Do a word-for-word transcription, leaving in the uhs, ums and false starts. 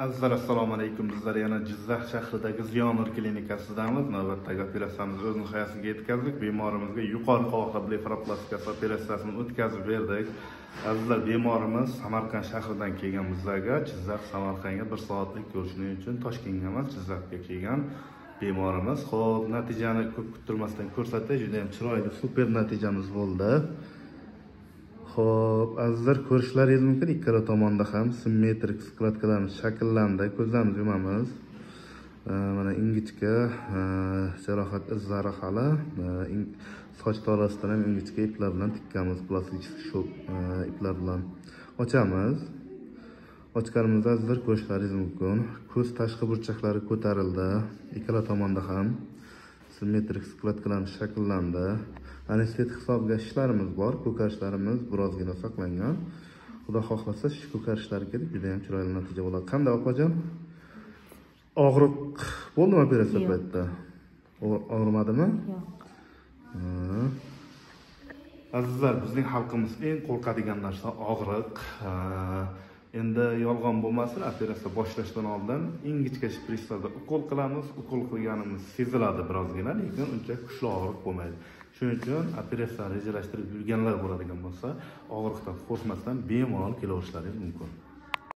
Azizlar, assalomu alaykum. Bizlar yana Jizzax shahridagi Ziyonur klinikasidanmiz. Navbatdagi operatsiyamizni o'z nihoyasiga yetkazdik. Bemorimizga yuqori qovoqli blefaroplastikasi operatsiyasini o'tkazib berdik. Azizlar, bemorimiz Samarqand shahridan kelgan bizlarga. Jizzax Samarqandga bir soatlik ko'rishning uchun Toshkentga emas, Jizzaxga kelgan bemorimiz. Xo'p, natijani ko'p kuttirmasdan ko'rsatdik. Juda ham chiroyli, super natijamiz bo'ldi. Xo'p, azizlar, ko'rishlaringiz mumkin, ikkala tomonda ham simmetrik skladkalarimiz shakllandi. Ko'zlarimizni yumamiz. Mana ingichka jarohat izlari hali. Soch tolasidan ham ingichka iplar bilan tikkamiz, plastik shok iplar bilan. Ochamiz. Ochganimizda azizlar ko'rishlaringiz mumkin. Ko'z tashqi burchaklari ko'tarildi. Ikkala tomonda ham simmetrik skladkalarimiz shakllandi. Anestetik hisobiga ishlarimiz bor, ko'karishlarimiz birozgina saqlangan. Xudo xohlasa shu ko'karishlar ketib, juda ham chiroyli natija bo'ladi. Qanday opajon? Og'riq bo'ldimi operatsiya paytida? Og'rimadimi? Yo'q. Azizlar, bizning xalqimiz eng qo'rqadigan narsa og'riq. Endi yolg'on bo'lmasin, operatsiya boshlashdan oldin ingichka shpritslarda ukol qilamiz. Ukol qilganimiz seziladi birozgina, lekin uncha kuchli og'riq bo'lmaydi. Shuning uchun operatsiyani rejalashtirib yurganlar bo'ladigan bo'lsa, og'riqdan qo'rqmasdan bemalol kelaverishlaringiz mumkin.